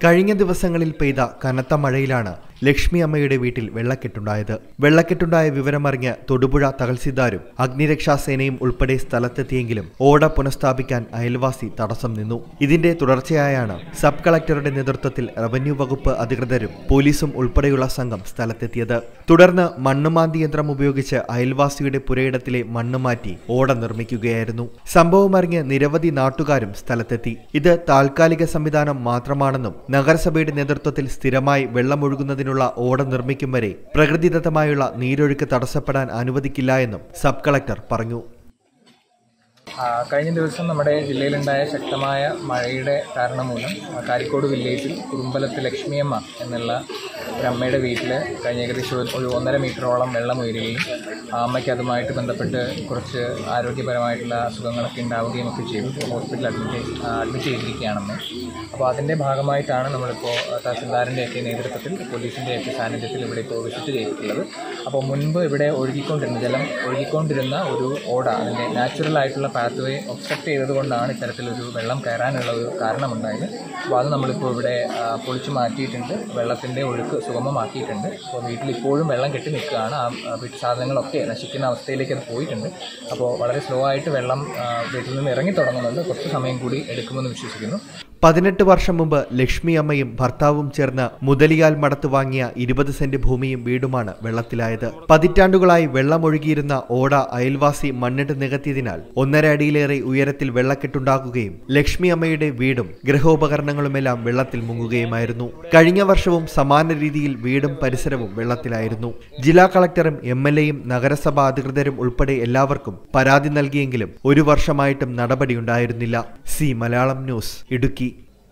കഴിഞ്ഞ ദിവസങ്ങളിൽ പെയ്ത കനത്ത മഴയിലാണ് ലക്ഷ്മി അമ്മയുടെ വീട്ടിൽ വെള്ളക്കെട്ടുണ്ടായത്. വെള്ളക്കെട്ടുണ്ടായ വിവരമറിഞ്ഞ് തൊടുപുഴ തഹസിൽദാരും അഗ്നിരക്ഷാസേനയും ഉൾപ്പെടെ സ്ഥലത്തെത്തിയെങ്കിലും ഓട പുനഃസ്ഥാപിക്കാൻ അയൽവാസി തടസ്സം നിന്നു. ഇതിന്റെ തുടർച്ചയായാണ് സബ് കളക്ടറുടെ നേതൃത്വത്തിൽ റവന്യൂ വകുപ്പ് അധികൃതരും പോലീസും ഉൾപ്പെടെയുള്ള സംഘം സ്ഥലത്തെത്തിയത്. തുടർന്ന് മണ്ണുമാന്തി യന്ത്രം ഉപയോഗിച്ച് അയൽവാസിയുടെ പുരയിടത്തിലെ മണ്ണ് മാറ്റി ഓട നിർമ്മിക്കുകയായിരുന്നു. സംഭവമറിഞ്ഞ് നിരവധി നാട്ടുകാരും സ്ഥലത്തെത്തി. ഇത് താൽക്കാലിക സംവിധാനം മാത്രമാണെന്നും നഗരസഭയുടെ നേതൃത്വത്തിൽ സ്ഥിരമായി വെള്ളമൊഴുകുന്നതിനുള്ള ഓട നിർമ്മിക്കും വരെ പ്രകൃതിദത്തമായുള്ള നീരൊഴുക്ക് തടസ്സപ്പെടാൻ അനുവദിക്കില്ല എന്നും സബ് കളക്ടർ പറഞ്ഞു. കഴിഞ്ഞ ദിവസം നമ്മുടെ ജില്ലയിലുണ്ടായ ശക്തമായ മഴയുടെ കാരണം മൂലം കാരിക്കോട് വില്ലേജിൽ കുറുമ്പലത്ത് ലക്ഷ്മിയമ്മ എന്നുള്ള ഒരു അമ്മയുടെ വീട്ടിൽ കഴിഞ്ഞ ഏകദേശം ഒരു 1.5 മീറ്ററോളം വെള്ളം ഉയരുകയും ആ അമ്മയ്ക്ക് അതുമായിട്ട് ബന്ധപ്പെട്ട് കുറച്ച് ആരോഗ്യപരമായിട്ടുള്ള അസുഖങ്ങളൊക്കെ ഉണ്ടാവുകയും ഒക്കെ ചെയ്തു. ഹോസ്പിറ്റലിൽ അഡ്മിറ്റ് ചെയ്തിരിക്കുകയാണ് അമ്മ. അപ്പോൾ അതിൻ്റെ ഭാഗമായിട്ടാണ് നമ്മളിപ്പോൾ തഹസിൽദാറിൻ്റെയൊക്കെ നേതൃത്വത്തിൽ പോലീസിൻ്റെയൊക്കെ സാന്നിധ്യത്തിൽ ഇവിടെ ഇപ്പോൾ വിസിറ്റ് ചെയ്തിട്ടുള്ളത്. അപ്പോൾ മുൻപ് ഇവിടെ ജലം ഒഴുകിക്കൊണ്ടിരുന്ന ഒരു ഓട അതിൻ്റെ നാച്ചുറൽ ആയിട്ടുള്ള പാത്വേ ഒബ്സ്ട്രക്ട് ചെയ്തതുകൊണ്ടാണ് ഇത്തരത്തിലൊരു വെള്ളം കയറാനുള്ള ഒരു കാരണമുണ്ടായത്. അപ്പോൾ അത് നമ്മളിപ്പോൾ ഇവിടെ പൊളിച്ചു മാറ്റിയിട്ടുണ്ട്, വെള്ളത്തിൻ്റെ ഒഴുക്ക് സുഗമമാക്കിയിട്ടുണ്ട്. അപ്പോൾ വീട്ടിൽ ഇപ്പോഴും വെള്ളം കെട്ടി നിൽക്കുകയാണ്. ആ വീട്ടു സാധനങ്ങളൊക്കെ നശിക്കുന്ന അവസ്ഥയിലേക്ക് അത് പോയിട്ടുണ്ട്. അപ്പോൾ വളരെ സ്ലോ ആയിട്ട് വെള്ളം വീട്ടിൽ നിന്ന് ഇറങ്ങി തുടങ്ങുന്നുണ്ട്. കുറച്ച് സമയം കൂടി എടുക്കുമെന്ന് വിശ്വസിക്കുന്നു. 18 വർഷം മുമ്പ് ലക്ഷ്മി അമ്മയും ഭർത്താവും ചേർന്ന് മുതലിയാൽ മടത്ത് വാങ്ങിയ 20 സെന്റ് ഭൂമിയും വീടുമാണ് വെള്ളത്തിലായത്. പതിറ്റാണ്ടുകളായി വെള്ളമൊഴുകിയിരുന്ന ഓട അയൽവാസി മണ്ണിട്ട് നികത്തിയതിനാൽ 1.5 അടിയിലേറെ ഉയരത്തിൽ വെള്ളക്കെട്ടുണ്ടാകുകയും ലക്ഷ്മി അമ്മയുടെ വീടും ഗൃഹോപകരണങ്ങളുമെല്ലാം വെള്ളത്തിൽ മുങ്ങുകയുമായിരുന്നു. കഴിഞ്ഞ വർഷവും സമാന രീതിയിൽ വീടും പരിസരവും വെള്ളത്തിലായിരുന്നു. ജില്ലാ കളക്ടറും MLAയും നഗരസഭാ അധികൃതരും ഉൾപ്പെടെ എല്ലാവർക്കും പരാതി നൽകിയെങ്കിലും 1 വർഷമായിട്ടും നടപടിയുണ്ടായിരുന്നില്ല. സീ മലയാളം ന്യൂസ്, ഇടുക്കി.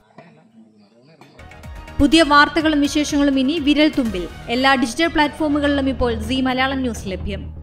പുതിയ വാർത്തകളും വിശേഷങ്ങളും ഇനി വിരൽ തുമ്പിൽ. എല്ലാ ഡിജിറ്റൽ പ്ലാറ്റ്ഫോമുകളിലും ഇപ്പോൾ സീ മലയാളം ന്യൂസ് ലഭ്യം.